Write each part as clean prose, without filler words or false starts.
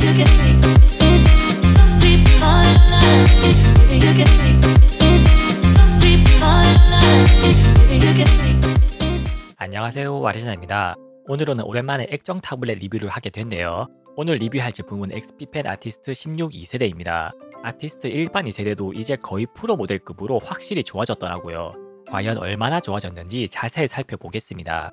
안녕하세요, 와리사입니다. 오늘은 오랜만에 액정 타블렛 리뷰를 하게 됐네요. 오늘 리뷰할 제품은 XPpen 아티스트 16 2세대입니다. 아티스트 일반 2세대도 이제 거의 프로 모델급으로 확실히 좋아졌더라고요. 과연 얼마나 좋아졌는지 자세히 살펴보겠습니다.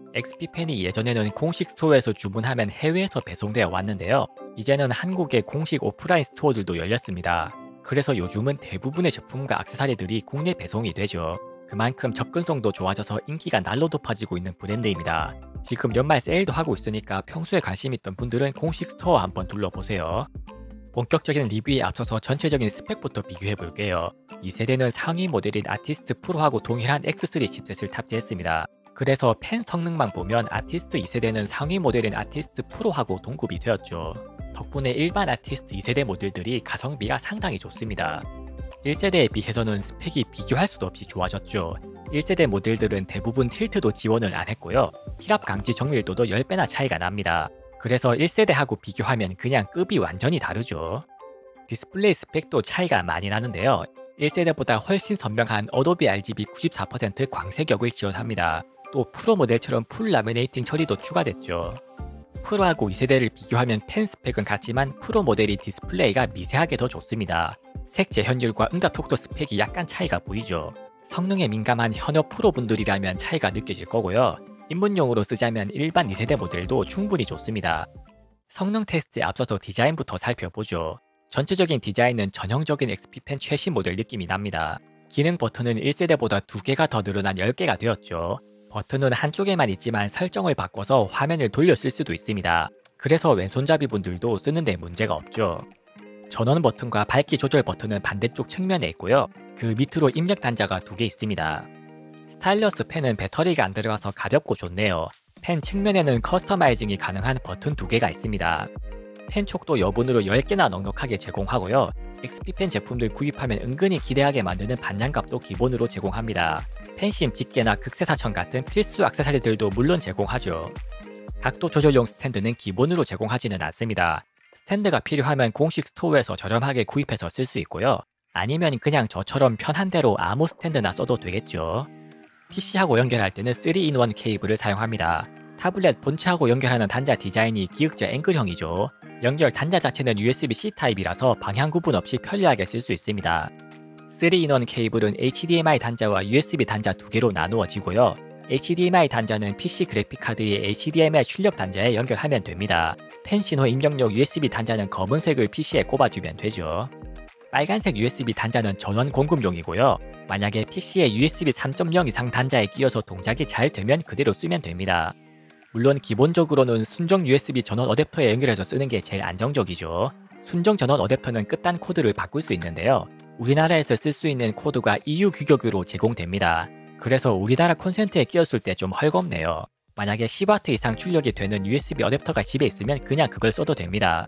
XPpen이 예전에는 공식 스토어에서 주문하면 해외에서 배송되어 왔는데요. 이제는 한국의 공식 오프라인 스토어들도 열렸습니다. 그래서 요즘은 대부분의 제품과 액세서리들이 국내 배송이 되죠. 그만큼 접근성도 좋아져서 인기가 날로 높아지고 있는 브랜드입니다. 지금 연말 세일도 하고 있으니까 평소에 관심 있던 분들은 공식 스토어 한번 둘러보세요. 본격적인 리뷰에 앞서서 전체적인 스펙부터 비교해 볼게요. 이 세대는 상위 모델인 아티스트 프로하고 동일한 X3 칩셋을 탑재했습니다. 그래서 펜 성능만 보면 아티스트 2세대는 상위 모델인 아티스트 프로하고 동급이 되었죠. 덕분에 일반 아티스트 2세대 모델들이 가성비가 상당히 좋습니다. 1세대에 비해서는 스펙이 비교할 수도 없이 좋아졌죠. 1세대 모델들은 대부분 틸트도 지원을 안 했고요. 필압 감지 정밀도도 10배나 차이가 납니다. 그래서 1세대하고 비교하면 그냥 급이 완전히 다르죠. 디스플레이 스펙도 차이가 많이 나는데요. 1세대보다 훨씬 선명한 어도비 RGB 94% 광색역을 지원합니다. 또 프로 모델처럼 풀 라미네이팅 처리도 추가됐죠. 프로하고 2세대를 비교하면 펜 스펙은 같지만 프로 모델이 디스플레이가 미세하게 더 좋습니다. 색 재현율과 응답 속도 스펙이 약간 차이가 보이죠. 성능에 민감한 현역 프로분들이라면 차이가 느껴질 거고요. 입문용으로 쓰자면 일반 2세대 모델도 충분히 좋습니다. 성능 테스트에 앞서서 디자인부터 살펴보죠. 전체적인 디자인은 전형적인 XPpen 최신 모델 느낌이 납니다. 기능 버튼은 1세대보다 2개가 더 늘어난 10개가 되었죠. 버튼은 한쪽에만 있지만 설정을 바꿔서 화면을 돌려 쓸 수도 있습니다. 그래서 왼손잡이 분들도 쓰는데 문제가 없죠. 전원 버튼과 밝기 조절 버튼은 반대쪽 측면에 있고요. 그 밑으로 입력 단자가 2개 있습니다. 스타일러스 펜은 배터리가 안 들어가서 가볍고 좋네요. 펜 측면에는 커스터마이징이 가능한 버튼 2개가 있습니다. 펜 촉도 여분으로 10개나 넉넉하게 제공하고요. XPpen 제품들 구입하면 은근히 기대하게 만드는 반장갑도 기본으로 제공합니다. 펜심 집게나 극세사천 같은 필수 액세서리들도 물론 제공하죠. 각도 조절용 스탠드는 기본으로 제공하지는 않습니다. 스탠드가 필요하면 공식 스토어에서 저렴하게 구입해서 쓸 수 있고요. 아니면 그냥 저처럼 편한 대로 아무 스탠드나 써도 되겠죠. PC하고 연결할 때는 3-in-1 케이블을 사용합니다. 타블렛 본체하고 연결하는 단자 디자인이 기역자 앵글형이죠. 연결 단자 자체는 USB-C 타입이라서 방향 구분 없이 편리하게 쓸 수 있습니다. 3-in-1 케이블은 HDMI 단자와 USB 단자 2개로 나누어지고요. HDMI 단자는 PC 그래픽카드의 HDMI 출력 단자에 연결하면 됩니다. 펜 신호 입력용 USB 단자는 검은색을 PC에 꼽아주면 되죠. 빨간색 USB 단자는 전원 공급용이고요. 만약에 PC에 USB 3.0 이상 단자에 끼워서 동작이 잘 되면 그대로 쓰면 됩니다. 물론 기본적으로는 순정 USB 전원 어댑터에 연결해서 쓰는 게 제일 안정적이죠. 순정 전원 어댑터는 끝단 코드를 바꿀 수 있는데요. 우리나라에서 쓸 수 있는 코드가 EU 규격으로 제공됩니다. 그래서 우리나라 콘센트에 끼웠을 때 좀 헐겁네요. 만약에 10W 이상 출력이 되는 USB 어댑터가 집에 있으면 그냥 그걸 써도 됩니다.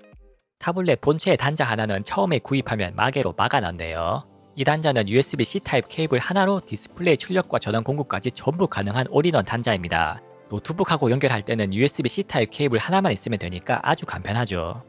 타블렛 본체의 단자 하나는 처음에 구입하면 마개로 막아놨네요. 이 단자는 USB-C 타입 케이블 하나로 디스플레이 출력과 전원 공급까지 전부 가능한 올인원 단자입니다. 노트북하고 연결할 때는 USB-C 타입 케이블 하나만 있으면 되니까 아주 간편하죠.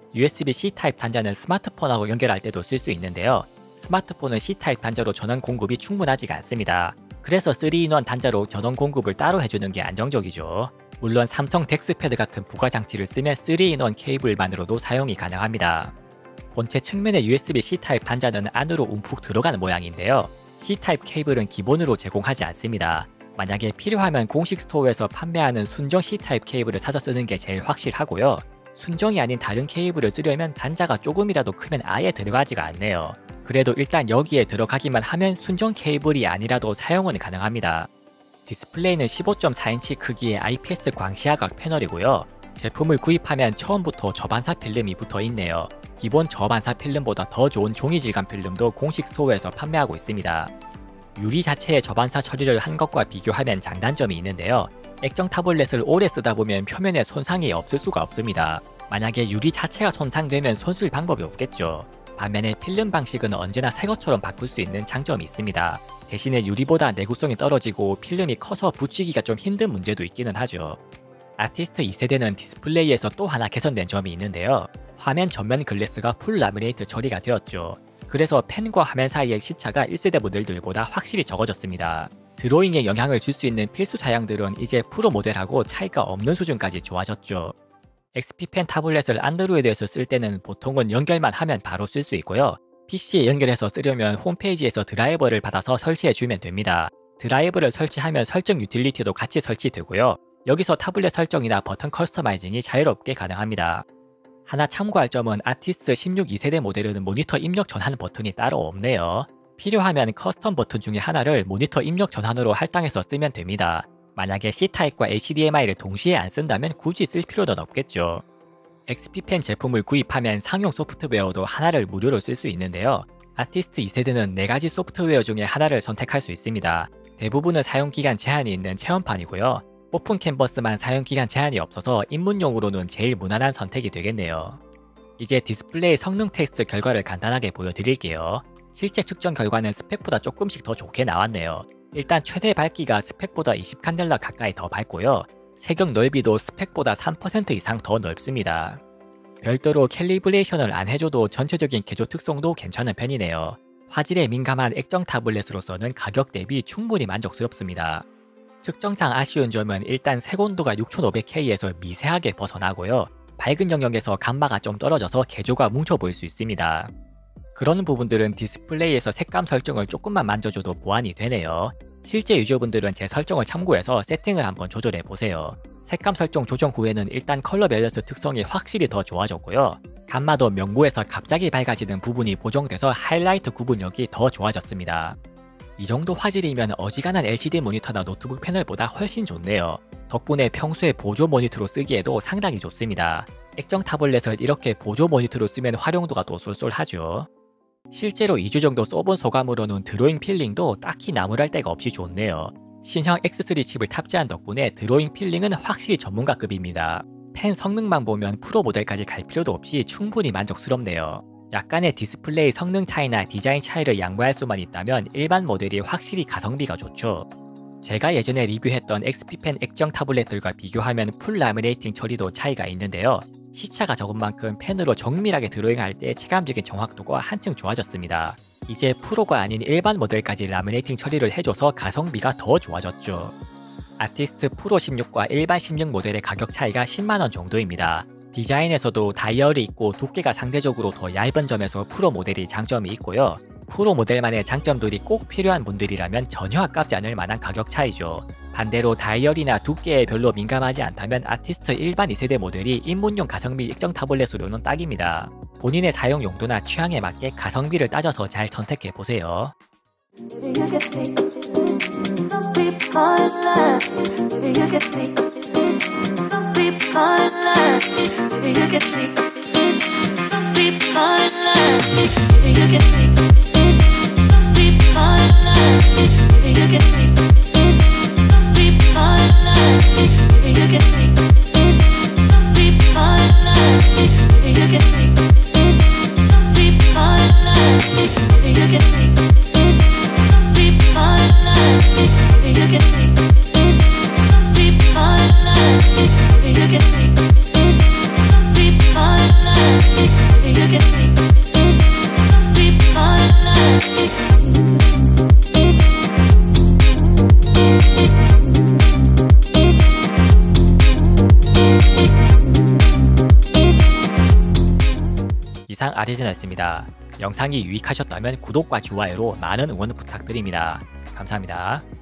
USB-C 타입 단자는 스마트폰하고 연결할 때도 쓸 수 있는데요. 스마트폰은 C 타입 단자로 전원 공급이 충분하지가 않습니다. 그래서 3-in-1 단자로 전원 공급을 따로 해주는 게 안정적이죠. 물론 삼성 덱스패드 같은 부가 장치를 쓰면 3-in-1 케이블만으로도 사용이 가능합니다. 본체 측면의 USB-C 타입 단자는 안으로 움푹 들어가는 모양인데요. C 타입 케이블은 기본으로 제공하지 않습니다. 만약에 필요하면 공식 스토어에서 판매하는 순정 C 타입 케이블을 사서 쓰는 게 제일 확실하고요. 순정이 아닌 다른 케이블을 쓰려면 단자가 조금이라도 크면 아예 들어가지가 않네요. 그래도 일단 여기에 들어가기만 하면 순정 케이블이 아니라도 사용은 가능합니다. 디스플레이는 15.4인치 크기의 IPS 광시야각 패널이고요. 제품을 구입하면 처음부터 저반사 필름이 붙어 있네요. 기본 저반사 필름보다 더 좋은 종이 질감 필름도 공식 스토어에서 판매하고 있습니다. 유리 자체의 저반사 처리를 한 것과 비교하면 장단점이 있는데요. 액정 타블렛을 오래 쓰다 보면 표면에 손상이 없을 수가 없습니다. 만약에 유리 자체가 손상되면 손쓸 방법이 없겠죠. 반면에 필름 방식은 언제나 새 것처럼 바꿀 수 있는 장점이 있습니다. 대신에 유리보다 내구성이 떨어지고 필름이 커서 붙이기가 좀 힘든 문제도 있기는 하죠. 아티스트 2세대는 디스플레이에서 또 하나 개선된 점이 있는데요. 화면 전면 글래스가 풀 라미네이트 처리가 되었죠. 그래서 펜과 화면 사이의 시차가 1세대 모델들보다 확실히 적어졌습니다. 드로잉에 영향을 줄 수 있는 필수 사양들은 이제 프로 모델하고 차이가 없는 수준까지 좋아졌죠. XPpen 타블렛을 안드로이드에서 쓸 때는 보통은 연결만 하면 바로 쓸 수 있고요. PC에 연결해서 쓰려면 홈페이지에서 드라이버를 받아서 설치해주면 됩니다. 드라이버를 설치하면 설정 유틸리티도 같이 설치되고요. 여기서 타블렛 설정이나 버튼 커스터마이징이 자유롭게 가능합니다. 하나 참고할 점은 아티스트 16 2세대 모델은 모니터 입력 전환 버튼이 따로 없네요. 필요하면 커스텀 버튼 중에 하나를 모니터 입력 전환으로 할당해서 쓰면 됩니다. 만약에 C타입과 HDMI를 동시에 안 쓴다면 굳이 쓸 필요는 없겠죠. XPpen 제품을 구입하면 상용 소프트웨어도 하나를 무료로 쓸 수 있는데요. 아티스트 2세대는 4가지 소프트웨어 중에 하나를 선택할 수 있습니다. 대부분은 사용기간 제한이 있는 체험판이고요. 오픈 캔버스만 사용기간 제한이 없어서 입문용으로는 제일 무난한 선택이 되겠네요. 이제 디스플레이 성능 테스트 결과를 간단하게 보여드릴게요. 실제 측정 결과는 스펙보다 조금씩 더 좋게 나왔네요. 일단 최대 밝기가 스펙보다 20칸델라 가까이 더 밝고요. 색역 넓이도 스펙보다 3% 이상 더 넓습니다. 별도로 캘리브레이션을 안 해줘도 전체적인 개조 특성도 괜찮은 편이네요. 화질에 민감한 액정 타블렛으로서는 가격 대비 충분히 만족스럽습니다. 측정상 아쉬운 점은 일단 색온도가 6500K에서 미세하게 벗어나고요. 밝은 영역에서 감마가 좀 떨어져서 개조가 뭉쳐 보일 수 있습니다. 그런 부분들은 디스플레이에서 색감 설정을 조금만 만져줘도 보완이 되네요. 실제 유저분들은 제 설정을 참고해서 세팅을 한번 조절해 보세요. 색감 설정 조정 후에는 일단 컬러 밸런스 특성이 확실히 더 좋아졌고요. 감마도 명부에서 갑자기 밝아지는 부분이 보정돼서 하이라이트 구분력이 더 좋아졌습니다. 이 정도 화질이면 어지간한 LCD 모니터나 노트북 패널보다 훨씬 좋네요. 덕분에 평소에 보조 모니터로 쓰기에도 상당히 좋습니다. 액정 타블렛을 이렇게 보조 모니터로 쓰면 활용도가 또 쏠쏠하죠. 실제로 2주 정도 써본 소감으로는 드로잉 필링도 딱히 나무랄 데가 없이 좋네요. 신형 X3 칩을 탑재한 덕분에 드로잉 필링은 확실히 전문가급입니다. 펜 성능만 보면 프로 모델까지 갈 필요도 없이 충분히 만족스럽네요. 약간의 디스플레이 성능 차이나 디자인 차이를 양보할 수만 있다면 일반 모델이 확실히 가성비가 좋죠. 제가 예전에 리뷰했던 XPpen 액정 타블렛들과 비교하면 풀 라미네이팅 처리도 차이가 있는데요. 시차가 적은 만큼 펜으로 정밀하게 드로잉할 때 체감적인 정확도가 한층 좋아졌습니다. 이제 프로가 아닌 일반 모델까지 라미네이팅 처리를 해줘서 가성비가 더 좋아졌죠. 아티스트 프로 16과 일반 16 모델의 가격 차이가 10만원 정도입니다. 디자인에서도 다이얼이 있고 두께가 상대적으로 더 얇은 점에서 프로 모델이 장점이 있고요. 프로 모델만의 장점들이 꼭 필요한 분들이라면 전혀 아깝지 않을 만한 가격 차이죠. 반대로 다이얼이나 두께에 별로 민감하지 않다면 아티스트 일반 2세대 모델이 입문용 가성비 액정 타블렛으로는 딱입니다. 본인의 사용 용도나 취향에 맞게 가성비를 따져서 잘 선택해보세요. 이상 아리제나였습니다. 영상이 유익하셨다면 구독과 좋아요로 많은 응원 부탁드립니다. 감사합니다.